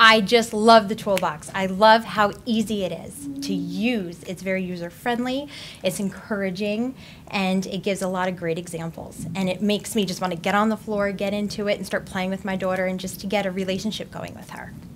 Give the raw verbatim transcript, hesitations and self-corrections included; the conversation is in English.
I just love the Toolbox. I love how easy it is to use. It's very user-friendly, it's encouraging, and it gives a lot of great examples. And it makes me just want to get on the floor, get into it, and start playing with my daughter and just to get a relationship going with her.